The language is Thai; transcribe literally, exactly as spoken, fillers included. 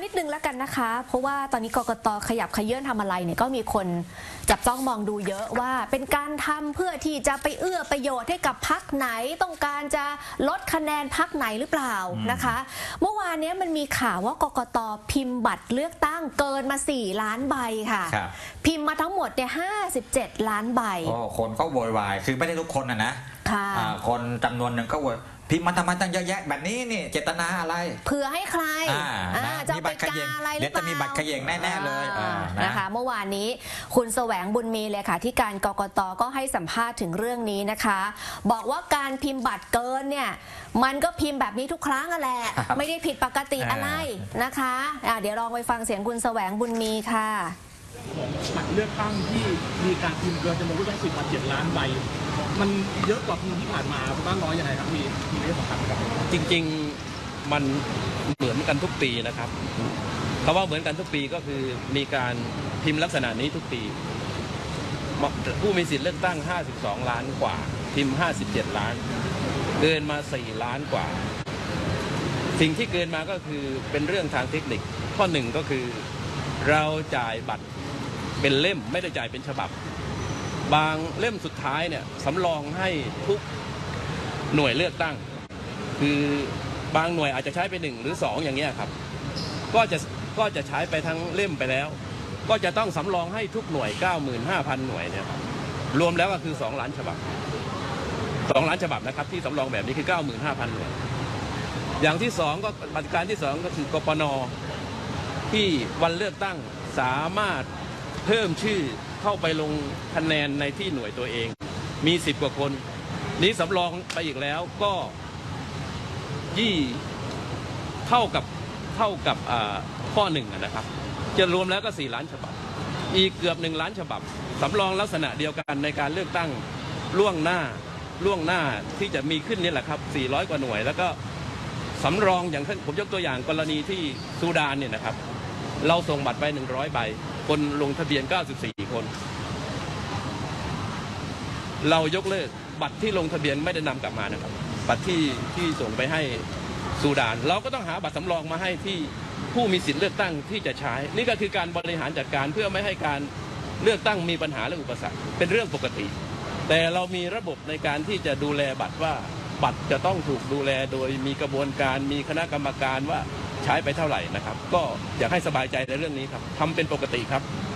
ดนึงแล้วกันนะคะเพราะว่าตอนนี้กกต.ขยับขยื่นทำอะไรเนี่ยก็มีคนจับจ้องมองดูเยอะว่าเป็นการทำเพื่อที่จะไปเอื้อประโยชน์ให้กับพรรคไหนต้องการจะลดคะแนนพรรคไหนหรือเปล่านะคะเมื่อวานนี้มันมีข่าวว่ากกต.พิมพ์บัตรเลือกตั้งเกินมาสี่ล้านใบค่ะพิมพ์มาทั้งหมดเนี่ยห้าสิบเจ็ดล้านใบโอ้คนก็โวยวายคือไม่ได้ทุกคนนะนะคนจำนวนหนึ่งก็โวยพิมพ์มาทำไมตั้งเยอะแยะแบบนี้นี่เจตนาอะไรเผื่อให้ใครจะไปกาอะไรหรือเปล่าเดี๋ยวจะมีบัตรขย่งแน่ๆเลยนะคะเมื่อวานนี้คุณแสวงบุญมีเลยค่ะที่การกกต.ก็ให้สัมภาษณ์ถึงเรื่องนี้นะคะบอกว่าการพิมพ์บัตรเกินเนี่ยมันก็พิมพ์แบบนี้ทุกครั้งแหละไม่ได้ผิดปกติอะไรนะคะเดี๋ยวลองไปฟังเสียงคุณแสวงบุญมีค่ะบัตรเลือกตั้งที่มีการพิมพ์เกินจำนวนผู้ใช้สิทธิ์บัตรเจ็ดล้านใบมันเยอะกว่าปีที่ผ่านมาบ้างน้อยยังไงครับพี่มีเรื่องสำคัญครับจริงๆมันเหมือนกันทุกปีนะครับคำว่าเหมือนกันทุกปีก็คือมีการพิมพ์ลักษณะนี้ทุกปีผู้มีสิทธิ์เลือกตั้งห้าสิบสองล้านกว่าพิมพ์ห้าสิบเจ็ดล้านเกินมาสี่ล้านกว่าสิ่งที่เกินมาก็คือเป็นเรื่องทางเทคนิคข้อหนึ่งก็คือเราจ่ายบัตรเป็นเล่มไม่ได้จ่ายเป็นฉบับบางเล่มสุดท้ายเนี่ยสำรองให้ทุกหน่วยเลือกตั้งคือบางหน่วยอาจจะใช้ไปหนึ่งหรือสองอย่างเงี้ยครับก็จะก็จะใช้ไปทั้งเล่มไปแล้วก็จะต้องสำรองให้ทุกหน่วย เก้าหมื่นห้าพัน หน่วยเนี่ยรวมแล้วก็คือสองล้านฉบับสองล้านฉบับนะครับที่สำรองแบบนี้คือ เก้าหมื่นห้าพัน หน่วยอย่างที่สองก็ปฏิการที่สองก็คือกปน.ที่วันเลือกตั้งสามารถเพิ่มชื่อเข้าไปลงคะแนนในที่หน่วยตัวเองมีสิบกว่าคนนี้สำรองไปอีกแล้วก็ยี่เท่ากับเท่ากับข้อหนึ่งนะครับจะรวมแล้วก็สี่ล้านฉบับอีกเกือบหนึ่งล้านฉบับสำรองลักษณะเดียวกันในการเลือกตั้งล่วงหน้าล่วงหน้าที่จะมีขึ้นนี่แหละครับสี่ร้อยกว่าหน่วยแล้วก็สำรองอย่างผมยกตัวอย่างกรณีที่ซูดานเนี่ยนะครับเราส่งบัตรไปหนึ่งร้อยใบคนลงทะเบียนเก้าสิบสี่คนเรายกเลิกบัตรที่ลงทะเบียนไม่ได้นำกลับมานะครับบัตรที่ที่ส่งไปให้ซูดานเราก็ต้องหาบัตรสำรองมาให้ที่ผู้มีสิทธิ์เลือกตั้งที่จะใช้นี่ก็คือการบริหารจัดการเพื่อไม่ให้การเลือกตั้งมีปัญหาและอุปสรรคเป็นเรื่องปกติแต่เรามีระบบในการที่จะดูแลบัตรว่าบัตรจะต้องถูกดูแลโดยมีกระบวนการมีคณะกรรมการว่าใช้ไปเท่าไหร่นะครับก็อยากให้สบายใจในเรื่องนี้ครับทำเป็นปกติครับ